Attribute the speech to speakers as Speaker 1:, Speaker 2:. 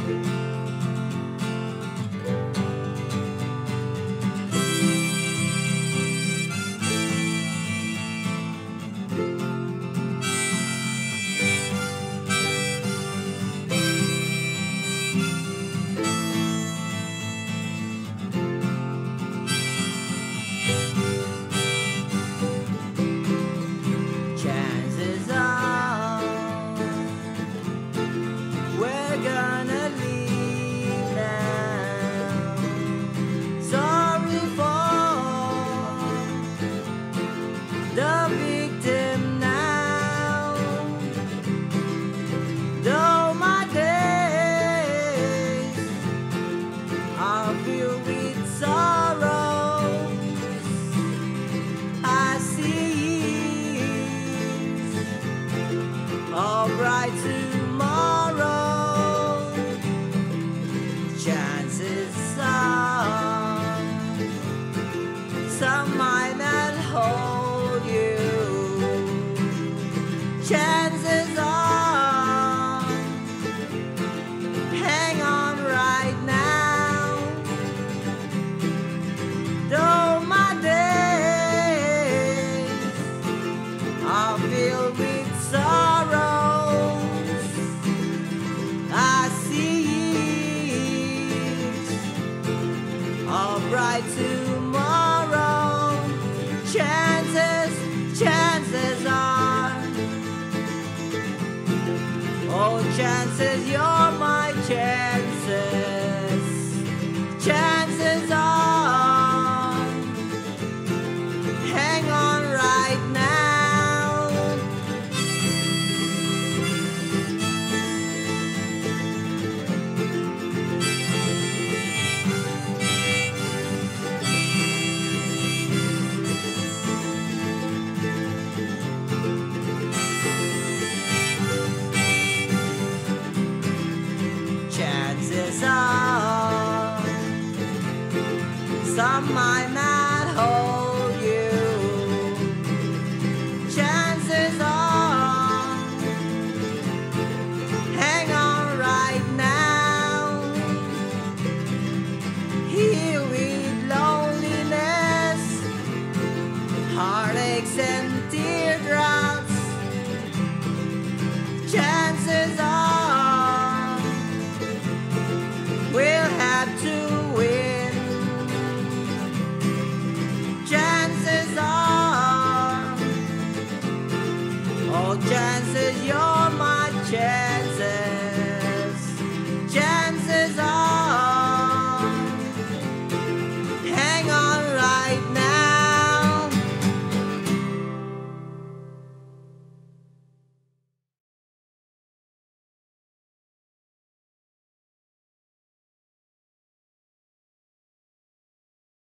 Speaker 1: Chances are we're gonna leave now. Sorry for the victim now. Though my days are filled with sorrow, I see a bright tomorrow. Chances are some might not hold you. Chances are hang on right now. Though my days are filled with sorrows, I see a bright tomorrow. Chances are, oh chances, you're my chances. Chances are, hang on right now. Chances are some might not